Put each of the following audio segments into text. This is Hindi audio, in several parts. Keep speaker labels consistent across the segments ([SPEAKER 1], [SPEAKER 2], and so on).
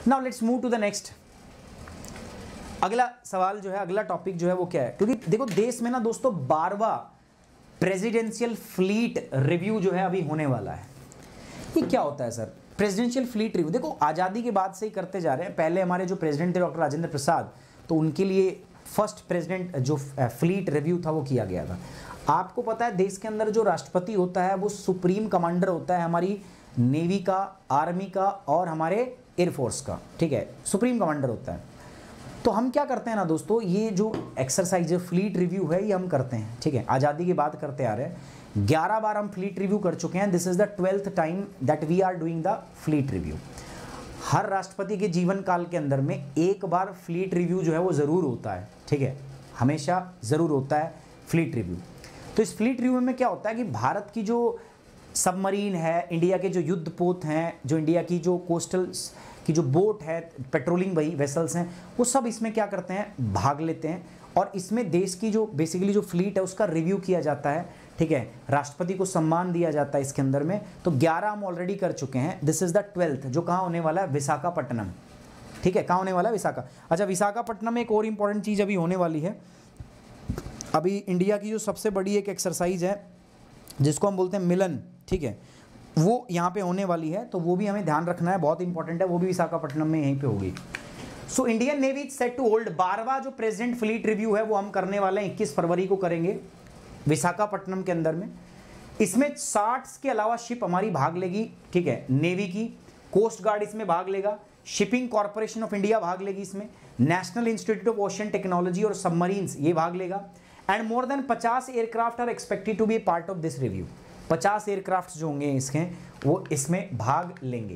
[SPEAKER 1] Now let's move to the next. अगला सवाल जो है, अगला टॉपिक जो है वो क्या है, क्योंकि देखो देश में ना दोस्तों 12वां प्रेसिडेंशियल फ्लीट रिव्यू जो है अभी होने वाला है। ये क्या होता है सर प्रेसिडेंशियल फ्लीट रिव्यू? देखो आज़ादी के बाद से ही करते जा रहे हैं। पहले हमारे जो प्रेसिडेंट थे डॉक्टर राजेंद्र प्रसाद, तो उनके लिए फर्स्ट प्रेसिडेंट जो फ्लीट रिव्यू था वो किया गया था। आपको पता है देश के अंदर जो राष्ट्रपति होता है वो सुप्रीम कमांडर होता है हमारी नेवी का, आर्मी का और हमारे एयरफोर्स का, ठीक है, सुप्रीम कमांडर होता है। तो हम क्या करते हैं ना दोस्तों, ये जो एक्सरसाइज फ्लीट रिव्यू है ये हम करते हैं, ठीक है, आज़ादी के बाद करते आ रहे हैं। 11 बार हम फ्लीट रिव्यू कर चुके हैं। This is the 12th time that we are doing the fleet review. हर राष्ट्रपति के जीवन काल के अंदर में एक बार फ्लीट रिव्यू जो है वो ज़रूर होता है, ठीक है, हमेशा ज़रूर होता है फ्लीट रिव्यू। तो इस फ्लीट रिव्यू में क्या होता है कि भारत की जो सबमरीन है, इंडिया के जो युद्धपोत हैं, जो इंडिया की जो कोस्टल की जो बोट है, पेट्रोलिंग वही वेसल्स हैं, वो सब इसमें क्या करते हैं, भाग लेते हैं। और इसमें देश की जो बेसिकली जो फ्लीट है उसका रिव्यू किया जाता है, ठीक है, राष्ट्रपति को सम्मान दिया जाता है इसके अंदर में। तो 11 हम ऑलरेडी कर चुके हैं। दिस इज द 12th जो कहाँ होने वाला है, विशाखापट्टनम, ठीक है, कहाँ होने वाला है, विशाखा। अच्छा, विशाखापट्टनम में एक और इंपॉर्टेंट चीज़ अभी होने वाली है। अभी इंडिया की जो सबसे बड़ी एक एक्सरसाइज है जिसको हम बोलते हैं मिलन, ठीक है, वो यहाँ पे होने वाली है, तो वो भी हमें ध्यान रखना है, बहुत इंपॉर्टेंट है, वो भी विशाखापट्टनम में यहीं पे होगी। So Indian navy is set to hold 12वां जो प्रेसिडेंट फ्लीट रिव्यू है वो हम करने वाले हैं, 21 फरवरी को करेंगे विशाखापट्टनम के अंदर में। इसमें 60 के अलावा शिप हमारी भाग लेगी, ठीक है, नेवी की, कोस्ट गार्ड इसमें भाग लेगा, शिपिंग कॉर्पोरेशन ऑफ इंडिया भाग लेगी इसमें, national institute of ocean technology और सबमरीन्स ये भाग लेगा। And more than 50 aircraft are expected to be a part of this review. 50 aircraft जो होंगे इसके वो इसमें भाग लेंगे।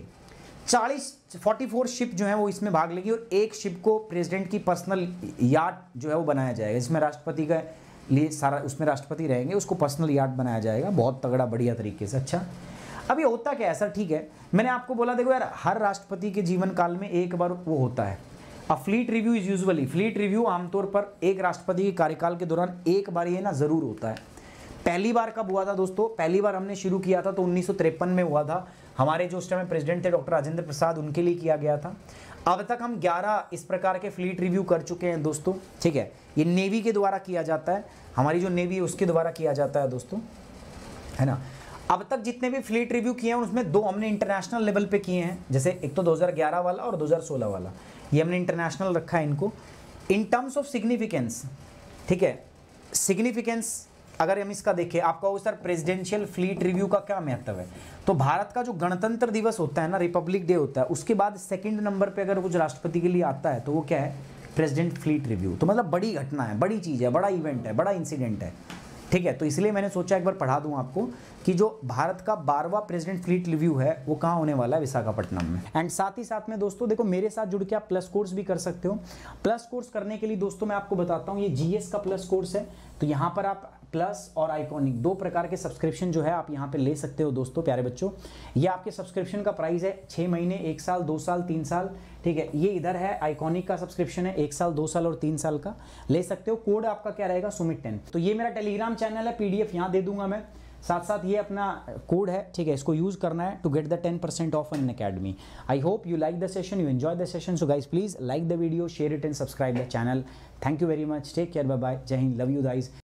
[SPEAKER 1] 44 शिप जो है वो इसमें भाग लेगी और एक शिप को प्रेसिडेंट की पर्सनल याट जो है वो बनाया जाएगा, जिसमें राष्ट्रपति का लिए सारा उसमें राष्ट्रपति रहेंगे, उसको पर्सनल याट बनाया जाएगा, बहुत तगड़ा बढ़िया तरीके से। अच्छा, अब ये होता क्या है सर, ठीक है, मैंने आपको बोला देखो यार हर राष्ट्रपति के जीवन काल में एक बार वो होता है। अब fleet review is usually, fleet review आमतौर पर एक राष्ट्रपति के कार्यकाल के दौरान एक बार ये ना जरूर होता है। पहली बार कब हुआ था दोस्तों, पहली बार हमने शुरू किया था तो 1953 में हुआ था। हमारे जो उस टाइम प्रेसिडेंट थे डॉक्टर राजेंद्र प्रसाद, उनके लिए किया गया था। अब तक हम 11 इस प्रकार के फ्लीट रिव्यू कर चुके हैं दोस्तों, ठीक है, ये नेवी के द्वारा किया जाता है, हमारी जो नेवी है उसके द्वारा किया जाता है दोस्तों, है ना। अब तक जितने भी फ्लीट रिव्यू किए हैं उसमें 2 हमने इंटरनेशनल लेवल पे किए हैं, जैसे एक तो 2011 वाला और 2016 वाला, ये हमने इंटरनेशनल रखा है इनको। इन टर्म्स ऑफ सिग्निफिकेंस, ठीक है, सिग्निफिकेंस अगर हम इसका देखें, आपका वो सर प्रेसिडेंशियल फ्लीट रिव्यू का क्या महत्व है, तो भारत का जो गणतंत्र दिवस होता है ना, रिपब्लिक डे होता है, उसके बाद सेकंड नंबर पे अगर कुछ राष्ट्रपति के लिए आता है तो वो क्या है, प्रेसिडेंट फ्लीट रिव्यू। तो मतलब बड़ी घटना है, बड़ी चीज़ है, बड़ा इवेंट है, बड़ा इंसिडेंट है, ठीक है। तो इसलिए मैंने सोचा एक बार पढ़ा दूं आपको कि जो भारत का 12वां प्रेसिडेंट फ्लीट रिव्यू है वो कहाँ होने वाला है, विशाखापट्टनम में। एंड साथ ही साथ में दोस्तों देखो मेरे साथ जुड़ के आप प्लस कोर्स भी कर सकते हो। प्लस कोर्स करने के लिए दोस्तों मैं आपको बताता हूँ, ये जीएस का प्लस कोर्स है, तो यहाँ पर आप प्लस और आइकॉनिक 2 प्रकार के सब्सक्रिप्शन जो है आप यहाँ पे ले सकते हो दोस्तों, प्यारे बच्चों। ये आपके सब्सक्रिप्शन का प्राइस है 6 महीने, 1 साल, 2 साल, 3 साल, ठीक है। ये इधर है आइकॉनिक का सब्सक्रिप्शन है 1 साल, 2 साल और 3 साल का, ले सकते हो। कोड आपका क्या रहेगा, सुमित 10। तो ये मेरा टेलीग्राम चैनल है, पीडीएफ यहाँ दे दूंगा मैं, साथ साथ ये अपना कोड है, ठीक है, इसको यूज करना है to get the 10% off Unacademy. I hope you like the session, you enjoy the session. So guys please like the video, share it and subscribe the channel. Thank you very much, take care, bye bye, Jai Hind, love you guys.